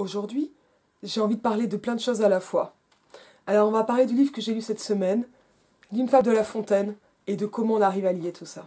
Aujourd'hui, j'ai envie de parler de plein de choses à la fois. Alors on va parler du livre que j'ai lu cette semaine, L'Hymne fable de La Fontaine, et de comment on arrive à lier tout ça.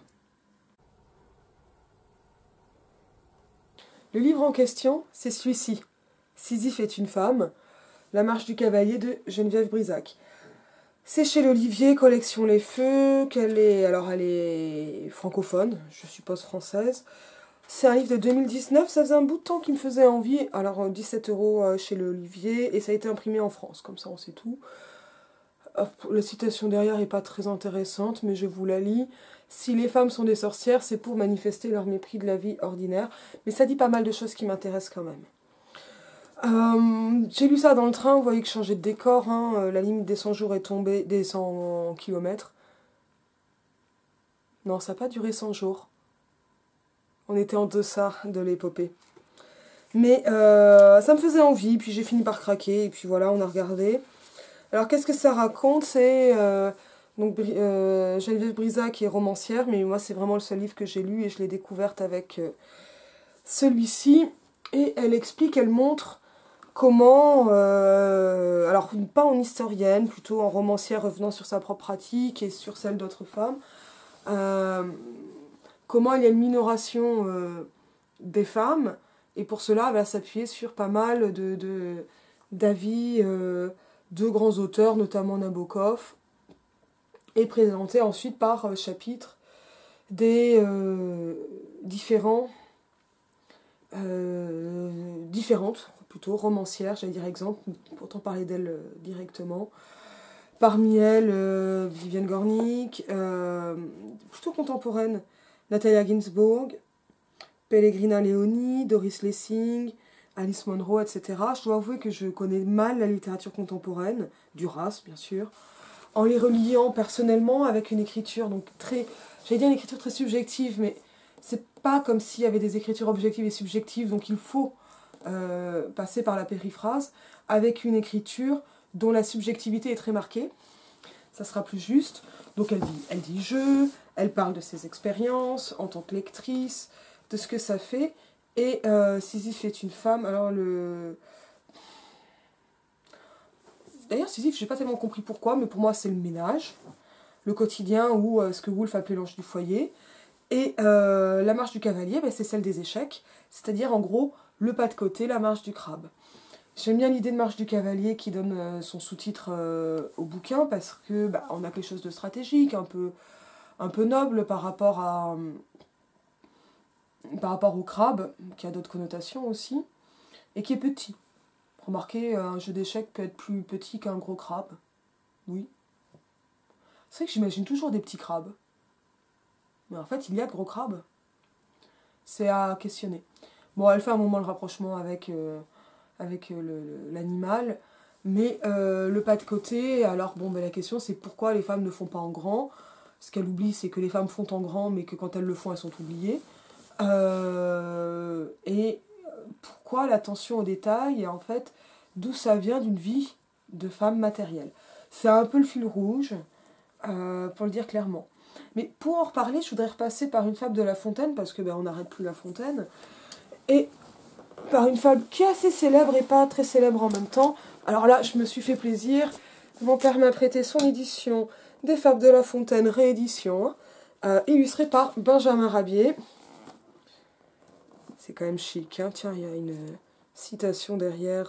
Le livre en question, c'est celui-ci, Sisyphe est une femme, La marche du cavalier de Geneviève Brisac. C'est chez l'Olivier, collection Les Feux, elle est francophone, je suppose française. C'est un livre de 2019, ça faisait un bout de temps qui me faisait envie. Alors 17 € chez l'Olivier et ça a été imprimé en France, comme ça on sait tout. La citation derrière n'est pas très intéressante, mais je vous la lis. Si les femmes sont des sorcières, c'est pour manifester leur mépris de la vie ordinaire. Mais ça dit pas mal de choses qui m'intéressent quand même. J'ai lu ça dans le train, vous voyez que je changeais de décor, hein. La limite des 100 jours est tombée, des 100 kilomètres. Non, ça n'a pas duré 100 jours. On était en deçà de l'épopée. Mais ça me faisait envie, puis j'ai fini par craquer, et puis voilà, on a regardé. Alors qu'est-ce que ça raconte? C'est Geneviève Brisac qui est romancière, mais moi c'est vraiment le seul livre que j'ai lu et je l'ai découverte avec celui-ci. Et elle explique, elle montre comment, alors pas en historienne, plutôt en romancière revenant sur sa propre pratique et sur celle d'autres femmes, comment il y a une minoration des femmes, et pour cela elle va s'appuyer sur pas mal d'avis de grands auteurs, notamment Nabokov, et présenté ensuite par chapitre des différentes plutôt romancières, j'allais dire exemple, pourtant parler d'elles directement. Parmi elles, Vivienne Gornick, plutôt contemporaine, Natalia Ginzburg, Pellegrina Leoni, Doris Lessing, Alice Munro, etc. Je dois avouer que je connais mal la littérature contemporaine, Duras bien sûr, en les reliant personnellement avec une écriture donc j'allais dire une écriture très subjective, mais c'est pas comme s'il y avait des écritures objectives et subjectives, donc il faut passer par la périphrase, avec une écriture dont la subjectivité est très marquée, ça sera plus juste. Donc elle dit je, elle parle de ses expériences en tant que lectrice, de ce que ça fait, et Sisyphe est une femme, alors D'ailleurs, Sisyphe, j'ai pas tellement compris pourquoi, mais pour moi c'est le ménage, le quotidien, ou ce que Woolf appelait l'ange du foyer. Et la marche du cavalier, c'est celle des échecs, c'est-à-dire en gros le pas de côté, la marche du crabe. J'aime bien l'idée de marche du cavalier qui donne son sous-titre au bouquin, parce que on a quelque chose de stratégique, un peu noble par rapport au crabe, qui a d'autres connotations aussi, et qui est petit. Remarquez, un jeu d'échecs peut être plus petit qu'un gros crabe. Oui. C'est vrai que j'imagine toujours des petits crabes. Mais en fait, il y a de gros crabes. C'est à questionner. Bon, elle fait un moment le rapprochement avec l'animal, mais le pas de côté, alors la question c'est pourquoi les femmes ne font pas en grand. Ce qu'elle oublie, c'est que les femmes font en grand, mais que quand elles le font, elles sont oubliées. Et pourquoi l'attention aux détails, et en fait, d'où ça vient d'une vie de femme matérielle. C'est un peu le fil rouge, pour le dire clairement. Mais pour en reparler, je voudrais repasser par une fable de La Fontaine, parce que on n'arrête plus La Fontaine, et par une fable qui est assez célèbre et pas très célèbre en même temps. Alors là, je me suis fait plaisir. Mon père m'a prêté son édition des Fables de La Fontaine, réédition, illustrée par Benjamin Rabier. C'est quand même chic, hein. Tiens, il y a une citation derrière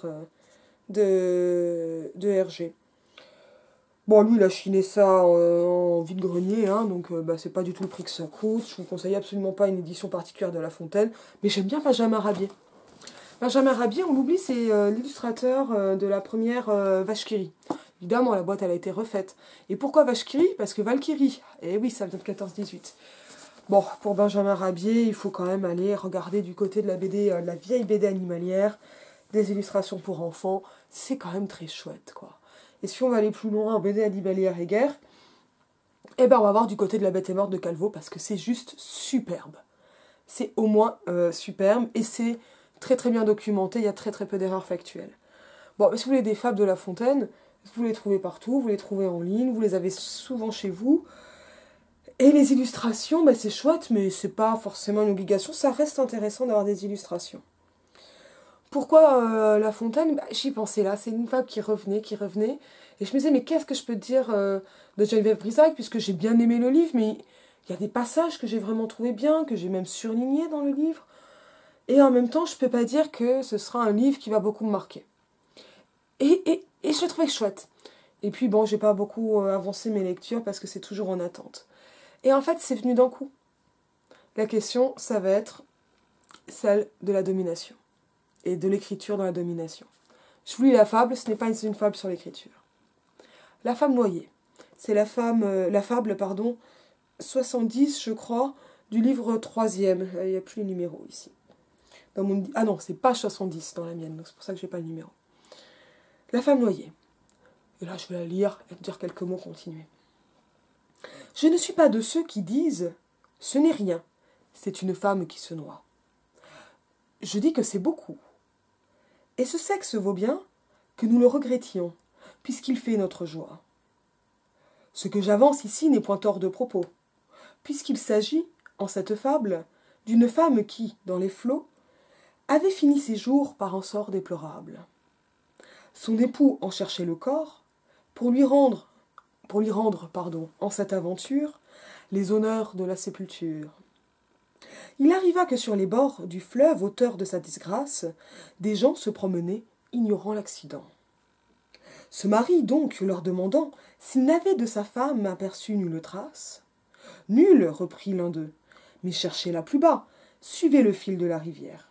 de Hergé. Bon, lui, il a chiné ça en vide-grenier, hein, donc c'est pas du tout le prix que ça coûte. Je ne vous conseille absolument pas une édition particulière de La Fontaine, mais j'aime bien Benjamin Rabier. Benjamin Rabier, on l'oublie, c'est l'illustrateur de la première Vache qui rit. Évidemment, la boîte, elle a été refaite. Et pourquoi Vache qui rit? Parce que Valkyrie. Eh oui, ça vient de 14-18. Bon, pour Benjamin Rabier, il faut quand même aller regarder du côté de la BD, la vieille BD animalière, des illustrations pour enfants. C'est quand même très chouette, quoi. Et si on va aller plus loin en BD animalière et guerre, on va voir du côté de La Bête est morte de Calvo, parce que c'est juste superbe. C'est au moins superbe, et c'est très très bien documenté, il y a très très peu d'erreurs factuelles. Bon, mais si vous voulez des fables de La Fontaine, vous les trouvez partout, vous les trouvez en ligne, vous les avez souvent chez vous. Et les illustrations, c'est chouette, mais c'est pas forcément une obligation, ça reste intéressant d'avoir des illustrations. Pourquoi La Fontaine? Bah, j'y pensais là, c'est une fable qui revenait, qui revenait. Et je me disais, mais qu'est-ce que je peux te dire de Geneviève Brisac, puisque j'ai bien aimé le livre, mais il y a des passages que j'ai vraiment trouvé bien, que j'ai même surlignés dans le livre. Et en même temps, je peux pas dire que ce sera un livre qui va beaucoup me marquer. Et je le trouvais chouette. Et puis bon, j'ai pas beaucoup avancé mes lectures parce que c'est toujours en attente. Et en fait, c'est venu d'un coup. La question, ça va être celle de la domination et de l'écriture dans la domination. Je vous lis la fable, ce n'est pas une fable sur l'écriture. La femme noyée. C'est la fable, pardon, 70, je crois, du livre troisième. Il n'y a plus les numéros ici. Ah non, c'est page 70 dans la mienne, donc c'est pour ça que j'ai pas le numéro. La femme noyée. Et là, je vais la lire et dire quelques mots, continuer. Je ne suis pas de ceux qui disent « ce n'est rien, c'est une femme qui se noie ». Je dis que c'est beaucoup. Et ce sexe vaut bien que nous le regrettions, puisqu'il fait notre joie. Ce que j'avance ici n'est point hors de propos, puisqu'il s'agit, en cette fable, d'une femme qui, dans les flots, avait fini ses jours par un sort déplorable. Son époux en cherchait le corps pour lui rendre, en cette aventure, les honneurs de la sépulture. Il arriva que sur les bords du fleuve, auteur de sa disgrâce, des gens se promenaient, ignorant l'accident. Ce mari, donc, leur demandant s'il n'avait de sa femme aperçu nulle trace. Nulle, reprit l'un d'eux, mais cherchez-la plus bas, suivez le fil de la rivière.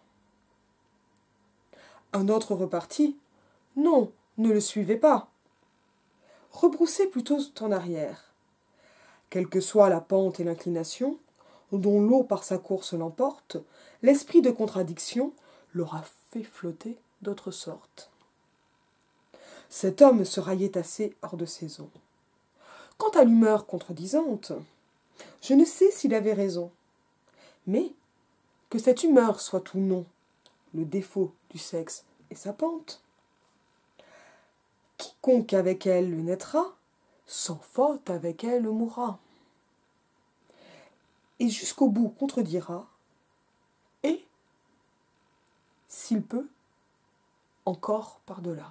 Un autre repartit. Non, ne le suivez pas. Rebroussez plutôt en arrière. Quelle que soit la pente et l'inclination, dont l'eau par sa course l'emporte, l'esprit de contradiction l'aura fait flotter d'autre sorte. Cet homme se raillait assez hors de saison. Quant à l'humeur contredisante, je ne sais s'il avait raison. Mais, que cette humeur soit ou non le défaut du sexe et sa pente, quiconque avec elle le naîtra, sans faute avec elle mourra. Et jusqu'au bout contredira, et, s'il peut, encore par-delà.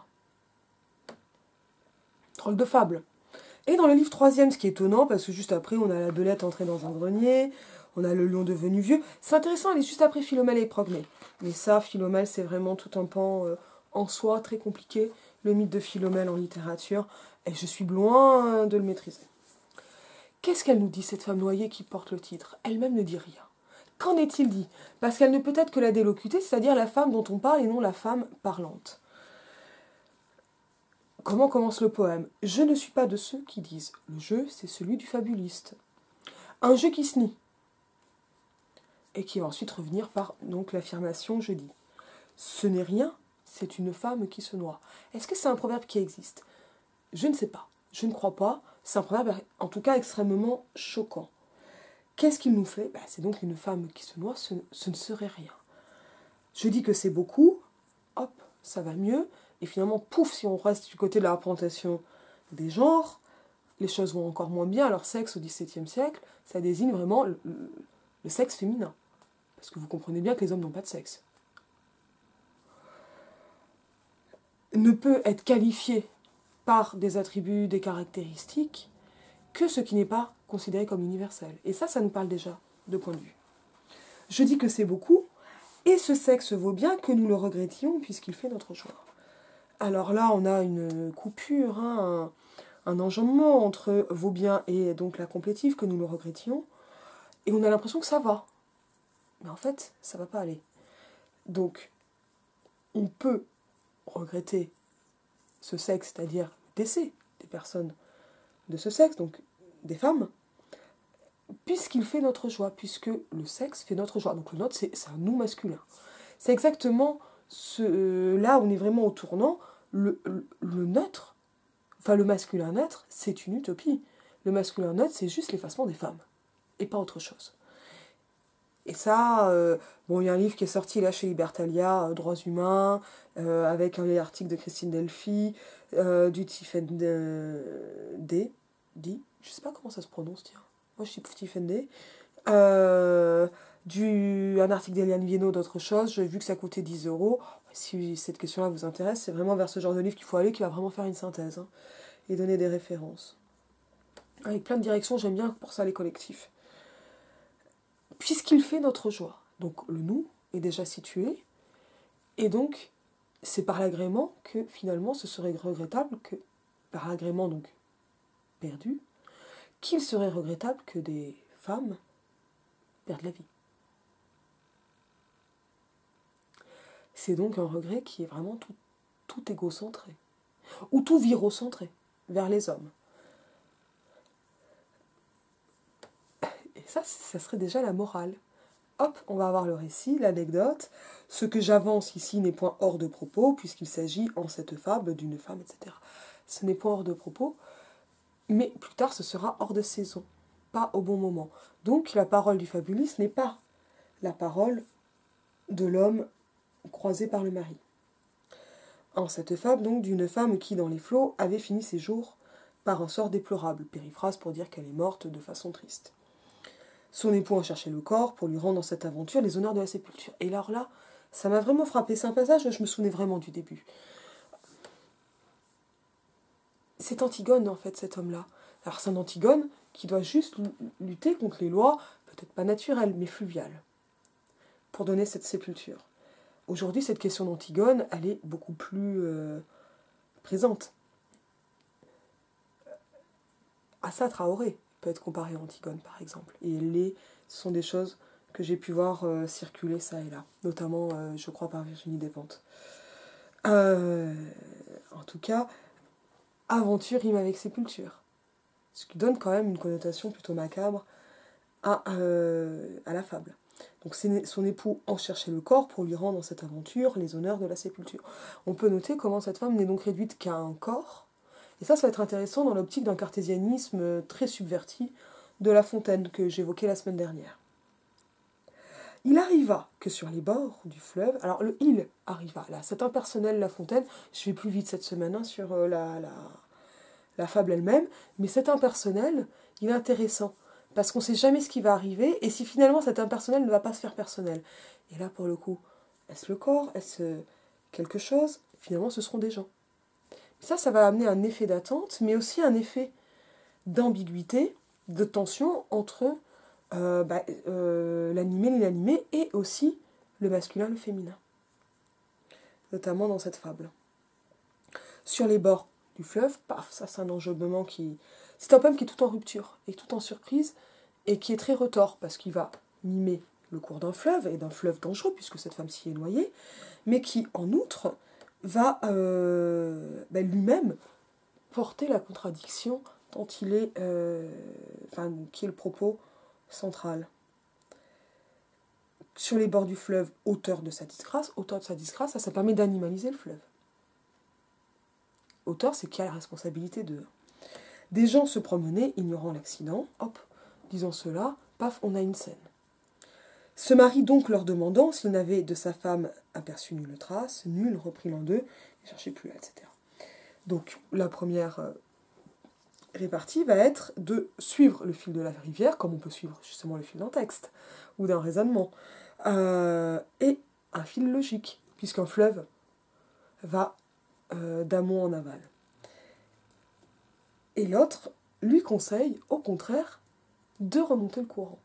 Drôle de fable. Et dans le livre troisième, ce qui est étonnant, parce que juste après, on a la belette entrée dans un grenier, on a le lion devenu vieux. C'est intéressant, elle est juste après Philomèle et Progné. Mais ça, Philomèle, c'est vraiment tout un pan en soi, très compliqué. Le mythe de Philomèle en littérature, et je suis loin de le maîtriser. Qu'est-ce qu'elle nous dit, cette femme noyée qui porte le titre? Elle-même ne dit rien. Qu'en est-il dit? Parce qu'elle ne peut être que la délocutée, c'est-à-dire la femme dont on parle et non la femme parlante. Comment commence le poème? Je ne suis pas de ceux qui disent le jeu, c'est celui du fabuliste. Un jeu qui se nie. Et qui va ensuite revenir par donc l'affirmation je dis. Ce n'est rien, c'est une femme qui se noie. Est-ce que c'est un proverbe qui existe? Je ne sais pas. Je ne crois pas. C'est un proverbe en tout cas extrêmement choquant. Qu'est-ce qu'il nous fait? C'est donc une femme qui se noie, ce ne serait rien. Je dis que c'est beaucoup, hop, ça va mieux. Et finalement, pouf, si on reste du côté de la représentation des genres, les choses vont encore moins bien. Alors, sexe au XVIIe siècle, ça désigne vraiment le sexe féminin. Parce que vous comprenez bien que les hommes n'ont pas de sexe. Ne peut être qualifié par des attributs, des caractéristiques, que ce qui n'est pas considéré comme universel. Et ça nous parle déjà de point de vue. Je dis que c'est beaucoup, et ce sexe vaut bien que nous le regrettions puisqu'il fait notre joie. Alors là, on a une coupure, un enjambement entre vaut bien et donc la complétive, que nous le regrettions, et on a l'impression que ça va. Mais en fait, ça va pas aller. Donc, on peut regretter ce sexe, c'est-à-dire le décès des personnes de ce sexe, donc des femmes, puisqu'il fait notre joie, puisque le sexe fait notre joie. Donc le nôtre, c'est un nous masculin. C'est exactement là où on est vraiment au tournant. Le neutre, enfin le masculin neutre, c'est une utopie. Le masculin neutre, c'est juste l'effacement des femmes, et pas autre chose. Et ça, il y a un livre qui est sorti là chez Libertalia, Droits humains, avec un article de Christine Delphi, du Tiffen D, je sais pas comment ça se prononce, tiens. Moi, je suis Tiffen D. Un article d'Eliane Viennot, d'autres choses. J'ai vu que ça coûtait 10 euros. Si cette question-là vous intéresse, c'est vraiment vers ce genre de livre qu'il faut aller, qui va vraiment faire une synthèse, hein, et donner des références. Avec plein de directions, j'aime bien pour ça les collectifs. Puisqu'il fait notre joie, donc le nous est déjà situé, et donc c'est par l'agrément que finalement ce serait regrettable que, par l'agrément donc perdu, qu'il serait regrettable que des femmes perdent la vie. C'est donc un regret qui est vraiment tout égocentré, ou tout virocentré, vers les hommes. Et ça serait déjà la morale. Hop, on va avoir le récit, l'anecdote. Ce que j'avance ici n'est point hors de propos, puisqu'il s'agit en cette fable d'une femme, etc. Ce n'est point hors de propos, mais plus tard ce sera hors de saison, pas au bon moment. Donc la parole du fabuliste n'est pas la parole de l'homme croisé par le mari. En cette fable, donc, d'une femme qui, dans les flots, avait fini ses jours par un sort déplorable, périphrase pour dire qu'elle est morte de façon triste. Son époux a cherché le corps pour lui rendre dans cette aventure les honneurs de la sépulture. Et alors là, ça m'a vraiment frappé. C'est un passage où je me souvenais vraiment du début. C'est Antigone, en fait, cet homme-là. Alors c'est un Antigone qui doit juste lutter contre les lois, peut-être pas naturelles, mais fluviales, pour donner cette sépulture. Aujourd'hui, cette question d'Antigone, elle est beaucoup plus présente. Assa Traoré peut être comparé à Antigone, par exemple. Et ce sont des choses que j'ai pu voir circuler ça et là, notamment, je crois, par Virginie Despentes. En tout cas, aventure rime avec sépulture, ce qui donne quand même une connotation plutôt macabre à la fable. Donc son époux en cherchait le corps pour lui rendre dans cette aventure les honneurs de la sépulture. On peut noter comment cette femme n'est donc réduite qu'à un corps, et ça va être intéressant dans l'optique d'un cartésianisme très subverti de La Fontaine que j'évoquais la semaine dernière. Il arriva que sur les bords du fleuve, alors le il arriva, là, c'est impersonnel La Fontaine, je vais plus vite cette semaine sur la fable elle-même, mais cet impersonnel, il est intéressant, parce qu'on ne sait jamais ce qui va arriver, et si finalement cet impersonnel ne va pas se faire personnel. Et là, pour le coup, est-ce le corps, est-ce quelque chose? Finalement, ce seront des gens. Ça va amener un effet d'attente, mais aussi un effet d'ambiguïté, de tension entre l'animé, l'inanimé, et aussi le masculin, le féminin. Notamment dans cette fable. Sur les bords du fleuve, paf, ça c'est un enjambement qui... C'est un poème qui est tout en rupture, et tout en surprise, et qui est très retors, parce qu'il va mimer le cours d'un fleuve, et d'un fleuve dangereux, puisque cette femme s'y est noyée, mais qui, en outre, va lui-même porter la contradiction dont il est, qui est le propos central. Sur les bords du fleuve, auteur de sa disgrâce, ça permet d'animaliser le fleuve. Auteur, c'est qui a la responsabilité de... Des gens se promenaient, ignorant l'accident, hop, disant cela, paf, on a une scène. Ce mari donc leur demandant s'il n'avait de sa femme aperçu nulle trace, nul reprit l'un d'eux, ne cherchez plus, etc. Donc la première répartie va être de suivre le fil de la rivière, comme on peut suivre justement le fil d'un texte, ou d'un raisonnement, et un fil logique, puisqu'un fleuve va d'amont en aval. Et l'autre lui conseille, au contraire, de remonter le courant.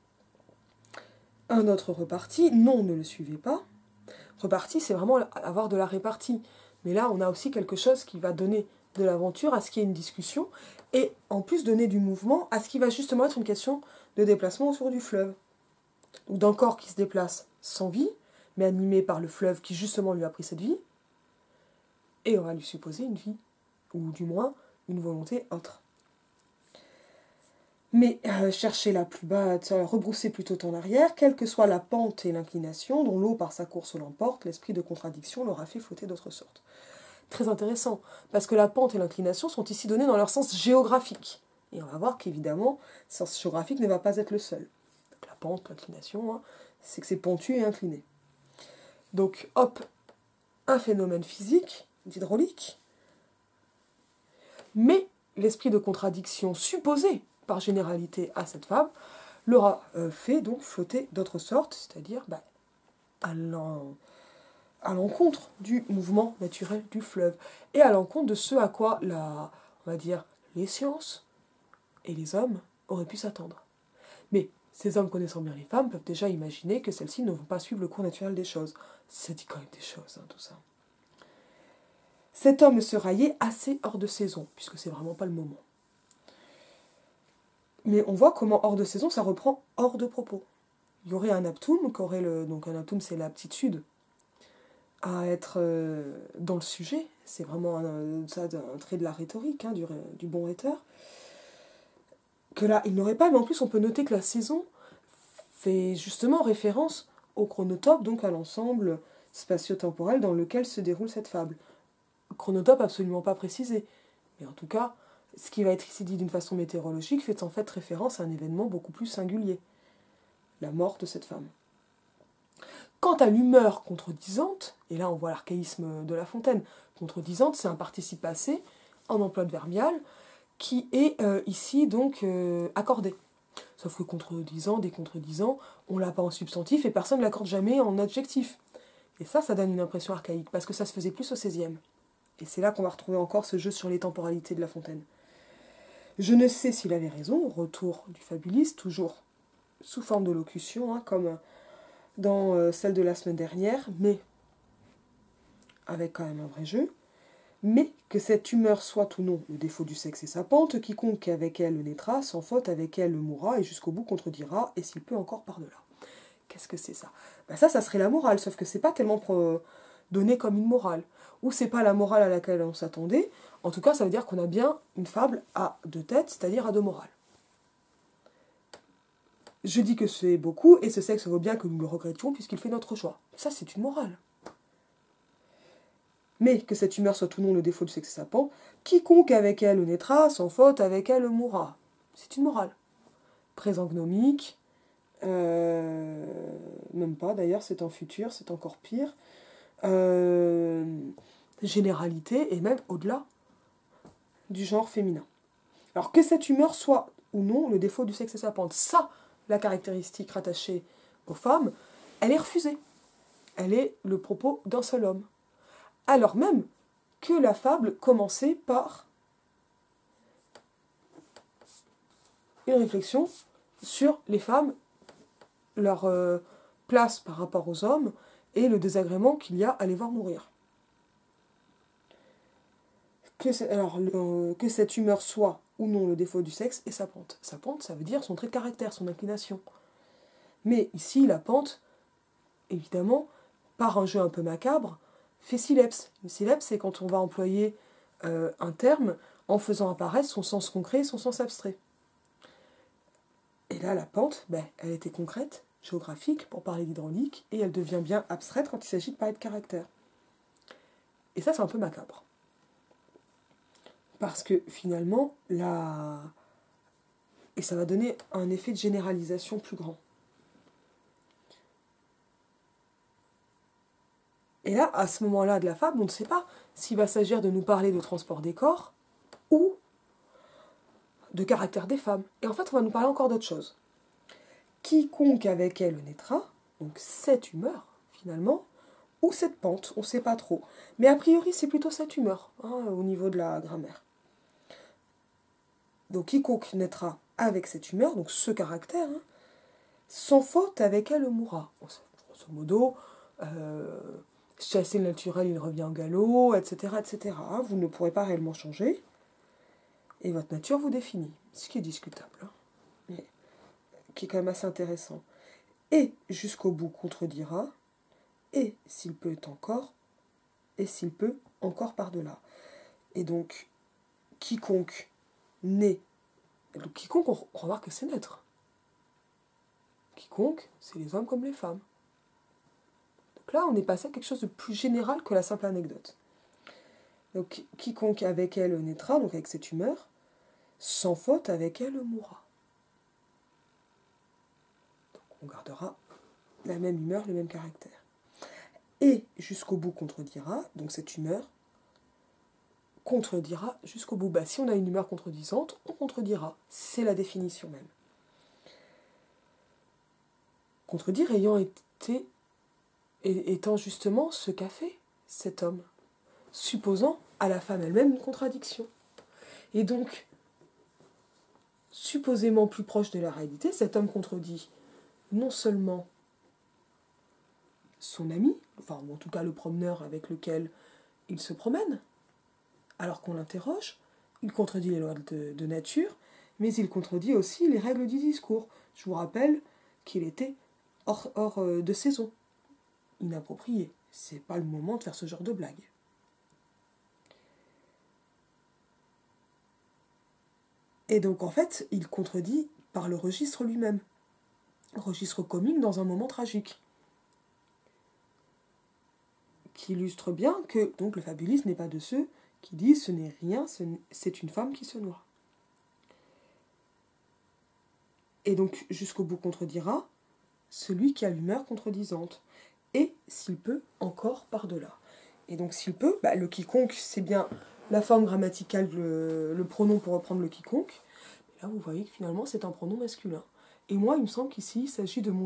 Un autre reparti, non, ne le suivez pas. Reparti, c'est vraiment avoir de la répartie. Mais là, on a aussi quelque chose qui va donner de l'aventure à ce qui est une discussion, et en plus donner du mouvement à ce qui va justement être une question de déplacement autour du fleuve. Ou d'un corps qui se déplace sans vie, mais animé par le fleuve qui justement lui a pris cette vie, et on va lui supposer une vie, ou du moins une volonté autre. Mais cherchez la plus bas, rebroussez plutôt en arrière, quelle que soit la pente et l'inclination, dont l'eau par sa course l'emporte, l'esprit de contradiction l'aura fait flotter d'autre sorte. Très intéressant, parce que la pente et l'inclination sont ici données dans leur sens géographique. Et on va voir qu'évidemment, le sens géographique ne va pas être le seul. Donc la pente, l'inclination, c'est que c'est pentu et incliné. Donc, hop, un phénomène physique, d'hydraulique, mais l'esprit de contradiction supposé par généralité à cette fable, l'aura fait donc flotter d'autre sorte, c'est-à-dire à l'encontre du mouvement naturel du fleuve, et à l'encontre de ce à quoi on va dire, les sciences et les hommes auraient pu s'attendre. Mais ces hommes connaissant bien les femmes peuvent déjà imaginer que celles-ci ne vont pas suivre le cours naturel des choses. Ça dit quand même des choses, tout ça. Cet homme se raillait assez hors de saison, puisque c'est vraiment pas le moment. Mais on voit comment hors de saison, ça reprend hors de propos. Il y aurait un aptum, donc un aptum c'est l'aptitude à être dans le sujet. C'est vraiment un trait de la rhétorique, du bon rhéteur. Que là, il n'aurait pas, mais en plus on peut noter que la saison fait justement référence au chronotope, donc à l'ensemble spatio-temporel dans lequel se déroule cette fable. Chronotope absolument pas précisé, mais en tout cas, ce qui va être ici dit d'une façon météorologique fait en fait référence à un événement beaucoup plus singulier, la mort de cette femme. Quant à l'humeur contredisante, et là on voit l'archaïsme de La Fontaine, contredisante, c'est un participe passé en emploi de verbial qui est ici donc accordé. Sauf que contredisant, décontredisant, on l'a pas en substantif et personne ne l'accorde jamais en adjectif. Et ça donne une impression archaïque, parce que ça se faisait plus au XVIe. Et c'est là qu'on va retrouver encore ce jeu sur les temporalités de La Fontaine. Je ne sais s'il avait raison, retour du fabuliste, toujours sous forme de locution, comme dans celle de la semaine dernière, mais avec quand même un vrai jeu. Mais que cette humeur soit ou non le défaut du sexe et sa pente, quiconque avec elle le naîtra, sans faute avec elle le mourra, et jusqu'au bout contredira, et s'il peut encore par-delà. Qu'est-ce que c'est ça ? Ça serait la morale, sauf que c'est pas tellement donné comme une morale. Ou c'est pas la morale à laquelle on s'attendait. En tout cas, ça veut dire qu'on a bien une fable à deux têtes, c'est-à-dire à deux morales. Je dis que c'est beaucoup, et ce sexe vaut bien que nous le regrettions, puisqu'il fait notre choix. Ça, c'est une morale. Mais que cette humeur soit ou non le défaut du sexe sapant, quiconque avec elle naîtra, sans faute avec elle mourra. C'est une morale. Présent gnomique, même pas d'ailleurs, c'est en futur, c'est encore pire. Généralité, et même au-delà du genre féminin. Alors que cette humeur soit ou non le défaut du sexe sapant, ça, la caractéristique rattachée aux femmes, elle est refusée. Elle est le propos d'un seul homme. Alors même que la fable commençait par une réflexion sur les femmes, leur place par rapport aux hommes et le désagrément qu'il y a à les voir mourir. Que cette humeur soit ou non le défaut du sexe et sa pente. Sa pente, ça veut dire son trait de caractère, son inclination. Mais ici, la pente, évidemment, par un jeu un peu macabre, fait sileps. Une sileps, c'est quand on va employer un terme en faisant apparaître son sens concret et son sens abstrait. Et là, la pente, elle était concrète, géographique, pour parler d'hydraulique, et elle devient bien abstraite quand il s'agit de parler de caractère. Et ça, c'est un peu macabre. Parce que finalement, et ça va donner un effet de généralisation plus grand. Et là, à ce moment-là de la fable, on ne sait pas s'il va s'agir de nous parler de transport des corps ou de caractère des femmes. Et en fait, on va nous parler encore d'autre chose. Quiconque avec elle naîtra, donc cette humeur, finalement, ou cette pente, on ne sait pas trop. Mais a priori, c'est plutôt cette humeur, au niveau de la grammaire. Donc quiconque naîtra avec cette humeur, donc ce caractère, sans faute avec elle mourra. Grosso modo, chasser le naturel, il revient en galop, etc., etc. Vous ne pourrez pas réellement changer, et votre nature vous définit. Ce qui est discutable, mais qui est quand même assez intéressant. Et jusqu'au bout contredira, et s'il peut encore, et s'il peut encore par-delà. Et donc, quiconque naît, quiconque, on remarque que c'est naître. Quiconque, c'est les hommes comme les femmes. Donc là, on est passé à quelque chose de plus général que la simple anecdote. Donc, quiconque avec elle naîtra, donc avec cette humeur, sans faute avec elle mourra. Donc, on gardera la même humeur, le même caractère. Et jusqu'au bout contredira, donc cette humeur contredira jusqu'au bout. Si on a une humeur contredisante, on contredira. C'est la définition même. Contredire ayant été étant justement ce qu'a fait cet homme, supposant à la femme elle-même une contradiction. Et donc, supposément plus proche de la réalité, cet homme contredit non seulement son ami, enfin en tout cas le promeneur avec lequel il se promène, alors qu'on l'interroge, il contredit les lois de nature, mais il contredit aussi les règles du discours. Je vous rappelle qu'il était hors de saison, inapproprié. C'est pas le moment de faire ce genre de blague. Et donc en fait, il contredit par le registre lui-même. Registre comique dans un moment tragique. Qui illustre bien que donc le fabuliste n'est pas de ceux qui disent ce n'est rien, c'est une femme qui se noie. Et donc jusqu'au bout contredira celui qui a l'humeur contredisante. Et s'il peut, encore par-delà. Et donc s'il peut, le quiconque, c'est bien la forme grammaticale, le pronom pour reprendre le quiconque. Et là vous voyez que finalement c'est un pronom masculin. Et moi il me semble qu'ici il s'agit de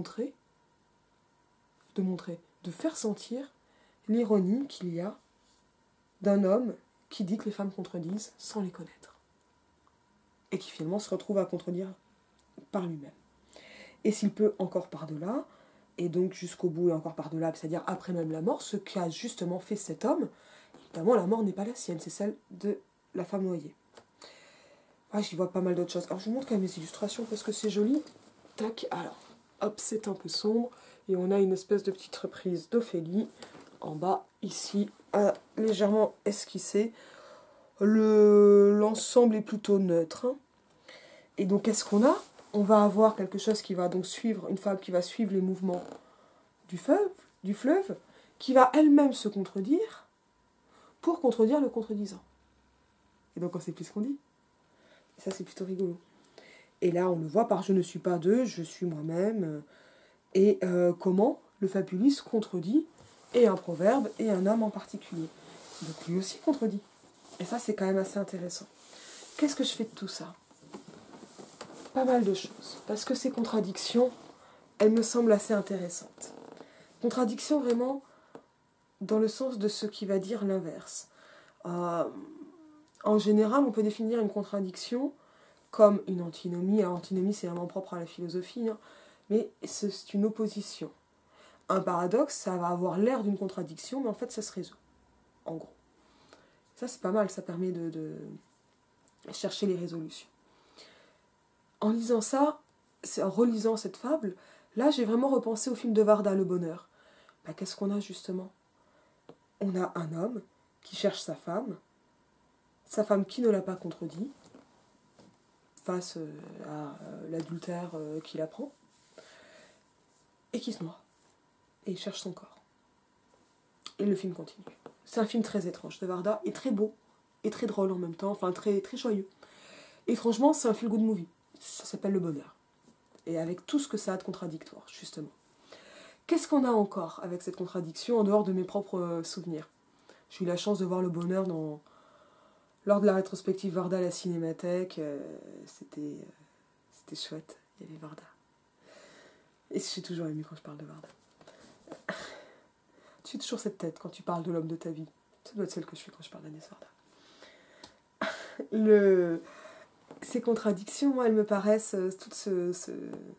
faire sentir l'ironie qu'il y a d'un homme qui dit que les femmes contredisent sans les connaître. Et qui finalement se retrouve à contredire par lui-même. Et s'il peut encore par-delà, et donc jusqu'au bout et encore par-delà, c'est-à-dire après même la mort, ce qu'a justement fait cet homme, évidemment la mort n'est pas la sienne, c'est celle de la femme noyée. Ah, j'y vois pas mal d'autres choses. Alors je vous montre quand même les illustrations parce que c'est joli. Tac, alors, hop, c'est un peu sombre, et on a une espèce de petite reprise d'Ophélie, en bas, ici, légèrement esquissée. L'ensemble est plutôt neutre. Et donc, qu'est-ce qu'on a ? On va avoir quelque chose qui va donc suivre, une fable qui va suivre les mouvements du fleuve, qui va elle-même se contredire pour contredire le contredisant. Et donc, on sait plus ce qu'on dit. Et ça, c'est plutôt rigolo. Et là, on le voit par « je ne suis pas d'eux, je suis moi-même ». Et comment le fabuliste contredit et un proverbe et un homme en particulier. Donc lui aussi contredit. Et ça, c'est quand même assez intéressant. Qu'est-ce que je fais de tout ça ? Pas mal de choses. Parce que ces contradictions, elles me semblent assez intéressantes. Contradictions vraiment dans le sens de ce qui va dire l'inverse. En général, on peut définir une contradiction comme une antinomie. Alors, antinomie, c'est vraiment propre à la philosophie, hein, mais c'est une opposition. Un paradoxe, ça va avoir l'air d'une contradiction, mais en fait, ça se résout. En gros. Ça, c'est pas mal, ça permet de chercher les résolutions. En lisant ça, en relisant cette fable, là, j'ai vraiment repensé au film de Varda, Le Bonheur. Qu'est-ce qu'on a, justement ? On a un homme qui cherche sa femme qui ne l'a pas contredit, face à l'adultère qu'il apprend, et qui se noie. Et il cherche son corps. Et le film continue. C'est un film très étrange de Varda, et très beau, et très drôle en même temps, enfin très, très joyeux. Étrangement, c'est un feel-good movie. Ça s'appelle Le Bonheur. Et avec tout ce que ça a de contradictoire, justement. Qu'est-ce qu'on a encore avec cette contradiction en dehors de mes propres souvenirs ? J'ai eu la chance de voir Le Bonheur lors de la rétrospective Varda à la Cinémathèque. C'était chouette, il y avait Varda. Et j'ai toujours aimé quand je parle de Varda. Tu fais toujours cette tête quand tu parles de l'homme de ta vie. Ça doit être celle que je fais quand je parle d'Agnès Varda. Ces contradictions, moi, elles me paraissent toutes ce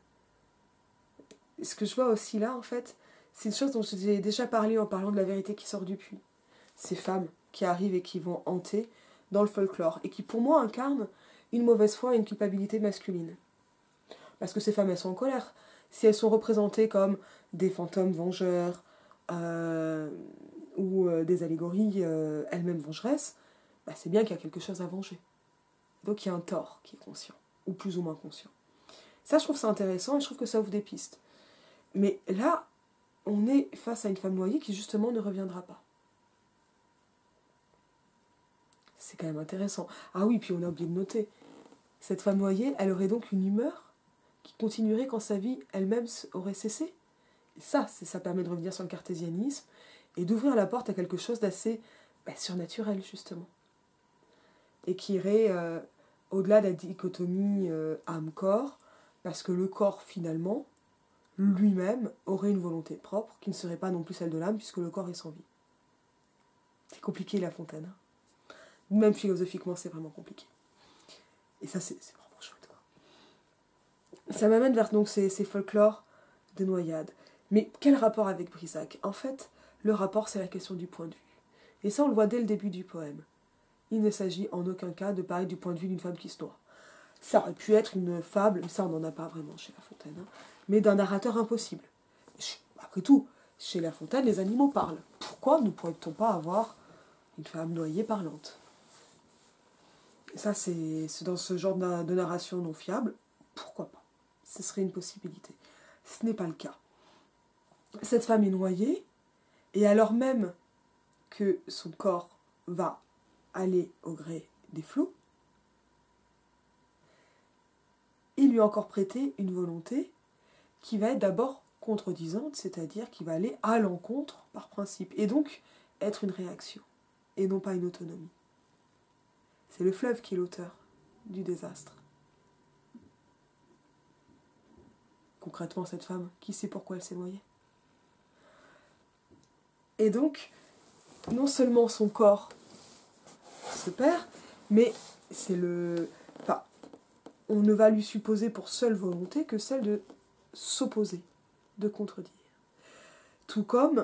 que je vois aussi là, en fait, c'est une chose dont j'ai déjà parlé en parlant de la vérité qui sort du puits. Ces femmes qui arrivent et qui vont hanter dans le folklore, et qui, pour moi, incarnent une mauvaise foi et une culpabilité masculine. Parce que ces femmes, elles sont en colère. Si elles sont représentées comme des fantômes vengeurs, ou des allégories elles-mêmes vengeresses, c'est bien qu'il y a quelque chose à venger. Donc il y a un tort qui est conscient, ou plus ou moins conscient. Ça, je trouve ça intéressant, et je trouve que ça ouvre des pistes. Mais là, on est face à une femme noyée qui, justement, ne reviendra pas. C'est quand même intéressant. Ah oui, puis on a oublié de noter. Cette femme noyée, elle aurait donc une humeur qui continuerait quand sa vie elle-même aurait cessé. Et ça permet de revenir sur le cartésianisme et d'ouvrir la porte à quelque chose d'assez surnaturel, justement. Et qui irait au-delà de la dichotomie âme-corps, parce que le corps, finalement, lui-même aurait une volonté propre qui ne serait pas non plus celle de l'âme puisque le corps est sans vie. C'est compliqué La Fontaine. Hein. Même philosophiquement, c'est vraiment compliqué. Et ça, c'est vraiment chouette, quoi. Ça m'amène vers donc, ces folklores de noyade. Mais quel rapport avec Brisac? En fait, le rapport, c'est la question du point de vue. Et ça, on le voit dès le début du poème. Il ne s'agit en aucun cas de parler du point de vue d'une femme qui se noie. Ça aurait pu être une fable, mais ça, on n'en a pas vraiment chez La Fontaine, hein, mais d'un narrateur impossible. Après tout, chez La Fontaine, les animaux parlent. Pourquoi ne pourrait-on pas avoir une femme noyée parlante? Et ça, c'est dans ce genre de narration non fiable. Pourquoi pas? Ce serait une possibilité. Ce n'est pas le cas. Cette femme est noyée, et alors même que son corps va aller au gré des flots, il lui a encore prêté une volonté qui va être d'abord contredisante, c'est-à-dire qui va aller à l'encontre par principe, et donc être une réaction, et non pas une autonomie. C'est le fleuve qui est l'auteur du désastre. Concrètement, cette femme, qui sait pourquoi elle s'est noyée? Et donc, non seulement son corps se perd, mais c'est le... Enfin, on ne va lui supposer pour seule volonté que celle de s'opposer, de contredire. Tout comme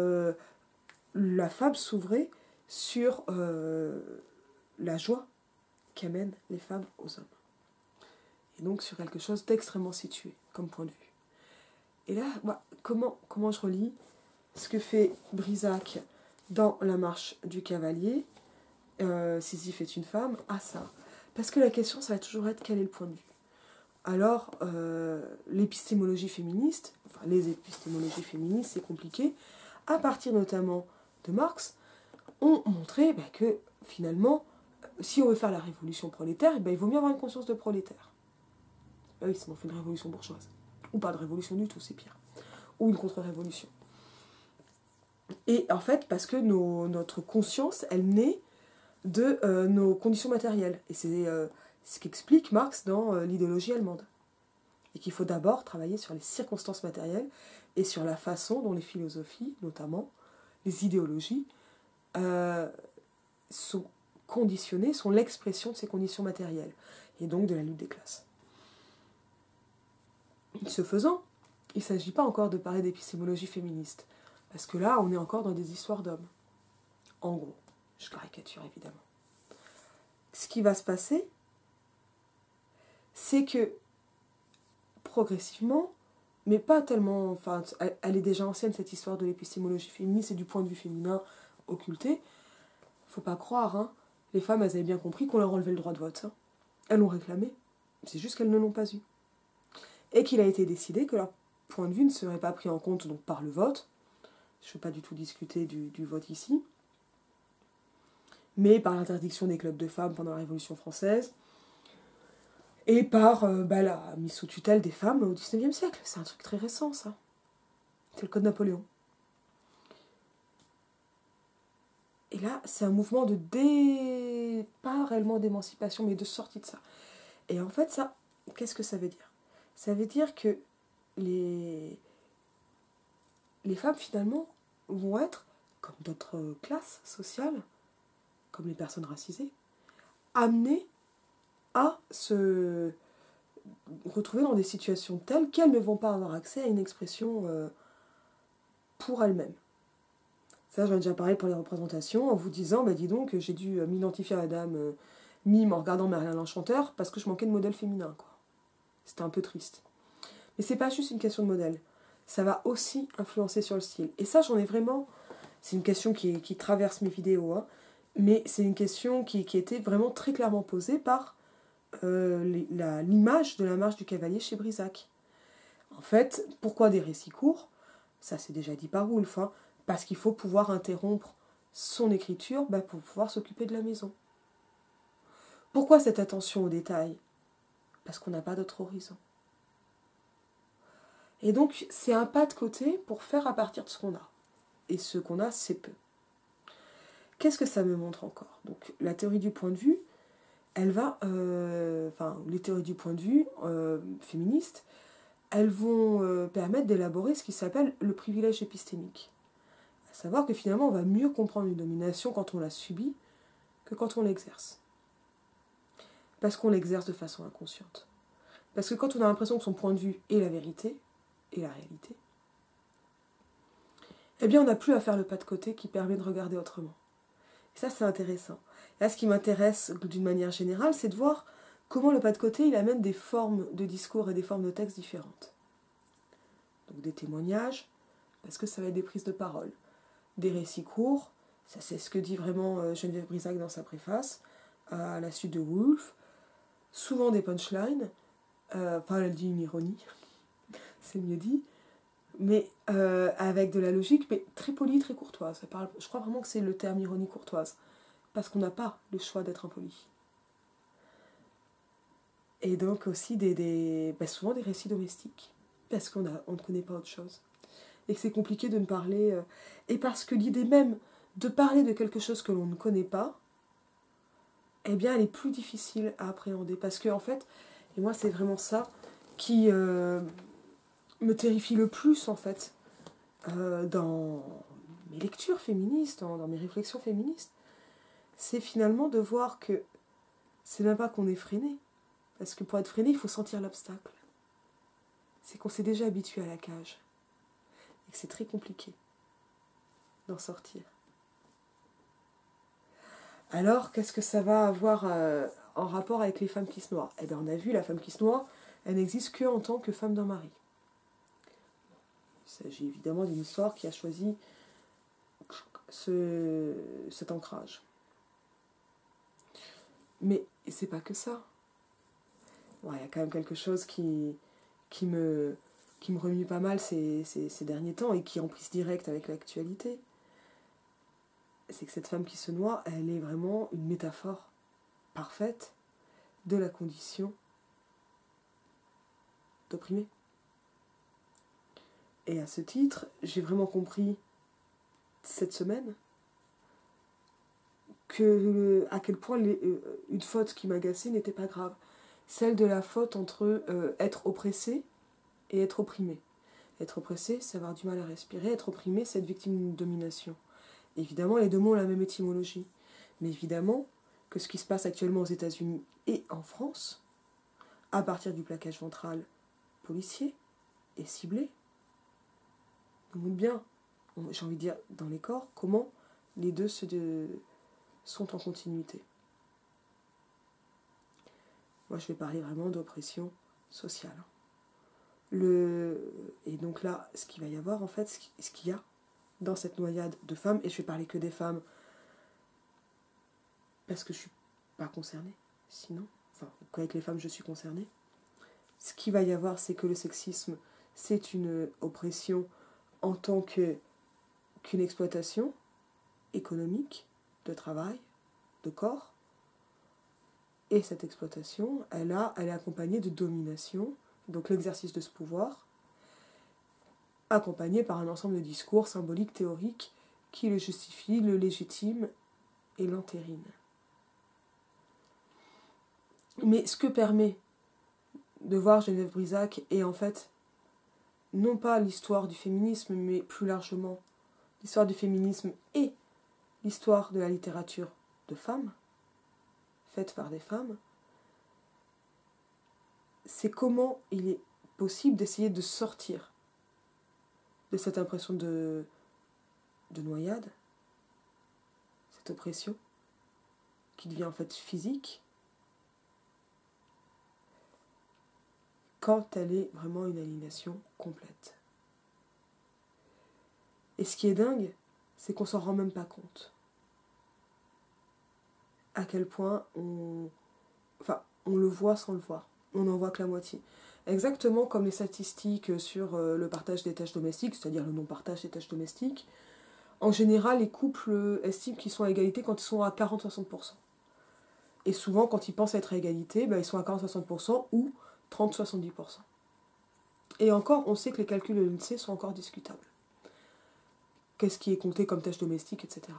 la fable s'ouvrait sur la joie qu'amènent les femmes aux hommes. Et donc sur quelque chose d'extrêmement situé comme point de vue. Et là, comment je relis ce que fait Brisac dans La Marche du Cavalier, Sisyphe est une femme, à ça. Parce que la question, ça va toujours être quel est le point de vue. Alors, l'épistémologie féministe, enfin les épistémologies féministes, c'est compliqué, à partir notamment de Marx, ont montré que finalement, si on veut faire la révolution prolétaire, il vaut mieux avoir une conscience de prolétaire. Oui, sinon on fait une révolution bourgeoise. Ou pas de révolution du tout, c'est pire. Ou une contre-révolution. Et en fait, parce que notre conscience, elle naît de nos conditions matérielles. Et c'est ce qu'explique Marx dans l'idéologie allemande. Et qu'il faut d'abord travailler sur les circonstances matérielles et sur la façon dont les philosophies, notamment les idéologies, sont conditionnées, sont l'expression de ces conditions matérielles, et donc de la lutte des classes. Ce faisant, il ne s'agit pas encore de parler d'épistémologie féministe, parce que là, on est encore dans des histoires d'hommes. En gros, je caricature évidemment. Ce qui va se passer, c'est que progressivement, mais pas tellement, enfin, elle est déjà ancienne cette histoire de l'épistémologie féministe et du point de vue féminin occulté. Faut pas croire, hein. Les femmes, elles avaient bien compris qu'on leur enlevait le droit de vote. Hein. Elles l'ont réclamé. C'est juste qu'elles ne l'ont pas eu. Et qu'il a été décidé que leur point de vue ne serait pas pris en compte donc, par le vote. Je ne veux pas du tout discuter du vote ici. Mais par l'interdiction des clubs de femmes pendant la Révolution française. Et par la mise sous tutelle des femmes au XIXe siècle. C'est un truc très récent, ça. C'est le Code Napoléon. Et là, c'est un mouvement de pas réellement d'émancipation, mais de sortie de ça. Et en fait, ça, qu'est-ce que ça veut dire? Ça veut dire que les femmes, finalement, vont être, comme d'autres classes sociales, comme les personnes racisées, amenées à se retrouver dans des situations telles qu'elles ne vont pas avoir accès à une expression pour elles-mêmes. Ça, j'en ai déjà parlé pour les représentations, en vous disant, dis donc, j'ai dû m'identifier à la dame Mime en regardant Merlin l'Enchanteur parce que je manquais de modèle féminin, quoi. C'était un peu triste. Mais c'est pas juste une question de modèle. Ça va aussi influencer sur le style. Et ça, j'en ai vraiment... C'est une question qui traverse mes vidéos, hein, mais c'est une question qui était vraiment très clairement posée par l'image de la marche du cavalier chez Brisac. En fait, pourquoi des récits courts? Ça, c'est déjà dit par Woolf, hein, parce qu'il faut pouvoir interrompre son écriture pour pouvoir s'occuper de la maison. Pourquoi cette attention aux détails? Parce qu'on n'a pas d'autre horizon. Et donc, c'est un pas de côté pour faire à partir de ce qu'on a. Et ce qu'on a, c'est peu. Qu'est-ce que ça me montre encore? Donc, la théorie du point de vue, elle va... les théories du point de vue féministes, elles vont permettre d'élaborer ce qui s'appelle le privilège épistémique. À savoir que finalement, on va mieux comprendre une domination quand on la subit que quand on l'exerce. Parce qu'on l'exerce de façon inconsciente. Parce que quand on a l'impression que son point de vue est la vérité, et la réalité, eh bien on n'a plus à faire le pas de côté qui permet de regarder autrement. Et ça, c'est intéressant. Et là, ce qui m'intéresse d'une manière générale, c'est de voir comment le pas de côté, il amène des formes de discours et des formes de texte différentes. Donc des témoignages, parce que ça va être des prises de parole. Des récits courts, ça c'est ce que dit vraiment Geneviève Brisac dans sa préface, à la suite de Woolf. Souvent des punchlines, enfin elle dit une ironie, c'est mieux dit, mais avec de la logique, mais très polie, très courtoise. Je crois vraiment que c'est le terme ironie courtoise, parce qu'on n'a pas le choix d'être impoli. Et donc aussi souvent des récits domestiques, parce qu'on ne connaît pas autre chose. Et que c'est compliqué de ne parler... et parce que l'idée même de parler de quelque chose que l'on ne connaît pas, eh bien elle est plus difficile à appréhender. Parce que en fait, et moi c'est vraiment ça qui me terrifie le plus en fait, dans mes lectures féministes, dans mes réflexions féministes, c'est finalement de voir que c'est même pas qu'on est freiné. Parce que pour être freiné, il faut sentir l'obstacle. C'est qu'on s'est déjà habitué à la cage. Et que c'est très compliqué d'en sortir. Alors, qu'est-ce que ça va avoir en rapport avec les femmes qui se noient ? Eh bien, on a vu, la femme qui se noie, elle n'existe qu'en tant que femme d'un mari. Il s'agit évidemment d'une histoire qui a choisi cet ancrage. Mais c'est pas que ça. Il y a quand même quelque chose qui me remue pas mal ces derniers temps et qui est en prise directe avec l'actualité. C'est que cette femme qui se noie, elle est vraiment une métaphore parfaite de la condition d'opprimé. Et à ce titre, j'ai vraiment compris cette semaine à quel point une faute qui m'agaçait n'était pas grave. Celle de la faute entre être oppressé et être opprimé. Être oppressé, c'est avoir du mal à respirer. Être opprimé, c'est être victime d'une domination. Évidemment, les deux mots ont la même étymologie. Mais évidemment que ce qui se passe actuellement aux États-Unis et en France, à partir du plaquage ventral policier et ciblé, nous montre bien, j'ai envie de dire, dans les corps, comment les deux sont en continuité. Moi, je vais parler vraiment d'oppression sociale. Et donc là, ce qu'il va y avoir, en fait, ce qu'il y a dans cette noyade de femmes, et je vais parler que des femmes, parce que je ne suis pas concernée, sinon, avec les femmes, je suis concernée. Ce qu'il va y avoir, c'est que le sexisme, c'est une oppression en tant qu'une exploitation économique, de travail, de corps. Et cette exploitation, elle est accompagnée de domination, donc l'exercice de ce pouvoir, accompagné par un ensemble de discours symboliques, théoriques, qui le justifient, le légitiment et l'entérinent. Mais ce que permet de voir Geneviève Brisac est en fait, non pas l'histoire du féminisme, mais plus largement l'histoire du féminisme et l'histoire de la littérature de femmes, faite par des femmes, c'est comment il est possible d'essayer de sortir de cette impression de noyade, cette oppression qui devient en fait physique, quand elle est vraiment une aliénation complète. Et ce qui est dingue, c'est qu'on s'en rend même pas compte. À quel point on le voit sans le voir. On n'en voit que la moitié. Exactement comme les statistiques sur le partage des tâches domestiques, c'est-à-dire le non-partage des tâches domestiques. En général, les couples estiment qu'ils sont à égalité quand ils sont à 40-60%. Et souvent, quand ils pensent être à égalité, ils sont à 40-60% ou 30-70%. Et encore, on sait que les calculs de l'INSEE sont encore discutables. Qu'est-ce qui est compté comme tâches domestiques, etc.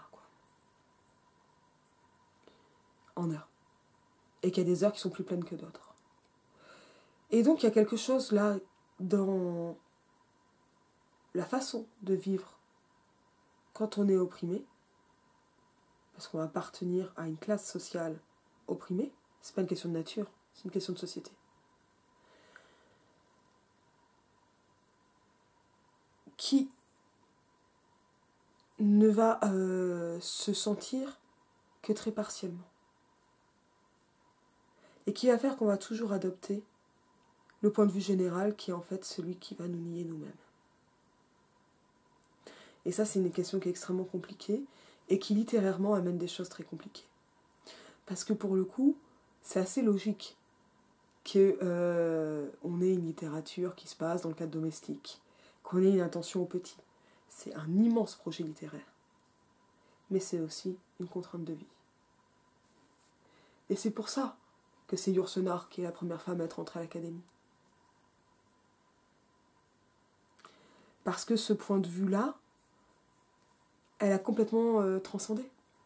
En heures. Et qu'il y a des heures qui sont plus pleines que d'autres. Et donc, il y a quelque chose là, dans la façon de vivre quand on est opprimé, parce qu'on va appartenir à une classe sociale opprimée, c'est pas une question de nature, c'est une question de société. Qui ne va se sentir que très partiellement. Et qui va faire qu'on va toujours adopter le point de vue général qui est en fait celui qui va nous nier nous-mêmes. Et ça, c'est une question qui est extrêmement compliquée et qui littérairement amène des choses très compliquées. Parce que pour le coup, c'est assez logique qu'on ait une littérature qui se passe dans le cadre domestique, qu'on ait une attention aux petits. C'est un immense projet littéraire. Mais c'est aussi une contrainte de vie. Et c'est pour ça que c'est Yourcenar qui est la première femme à être entrée à l'académie. Parce que ce point de vue-là, elle a complètement transcendé.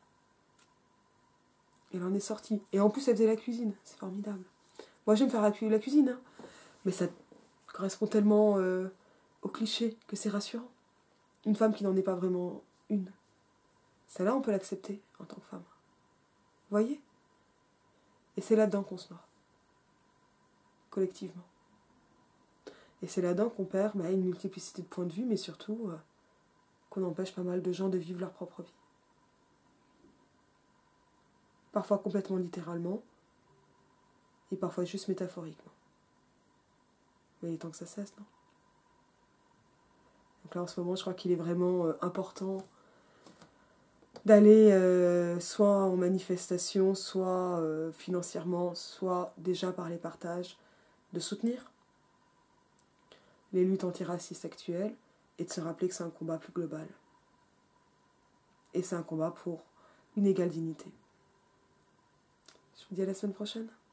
Elle en est sortie. Et en plus, elle faisait la cuisine. C'est formidable. Moi, j'aime faire la cuisine, hein. Mais ça correspond tellement au cliché que c'est rassurant. Une femme qui n'en est pas vraiment une. Celle-là, on peut l'accepter en tant que femme. Vous voyez ? Et c'est là-dedans qu'on se noie. Collectivement. Et c'est là-dedans qu'on perd une multiplicité de points de vue, mais surtout qu'on empêche pas mal de gens de vivre leur propre vie. Parfois complètement littéralement, et parfois juste métaphoriquement. Mais il est temps que ça cesse, non ? Donc là, en ce moment, je crois qu'il est vraiment important d'aller soit en manifestation, soit financièrement, soit déjà par les partages, de soutenir les luttes antiracistes actuelles et de se rappeler que c'est un combat plus global. Et c'est un combat pour une égale dignité. Je vous dis à la semaine prochaine.